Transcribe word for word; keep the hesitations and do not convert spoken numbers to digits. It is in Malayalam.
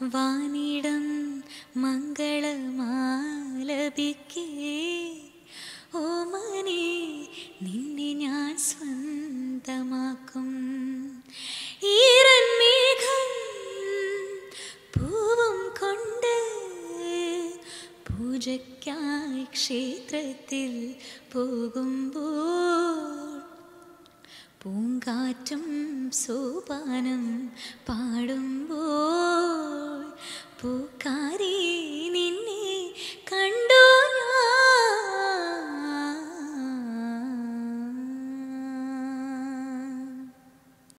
വാനിടം മംഗളമാലപിക്കേ ഓമനേ നിന്നെ ഞാൻ സ്വന്തമാക്കും. ഈറൻ മേഘം പൂവും കൊണ്ട് പൂജയ്ക്കായി ക്ഷേത്രത്തിൽ പോകുമ്പോൾ പൂങ്കാറ്റും സോപാനം പാടുമ്പോൾ പൂക്കാലം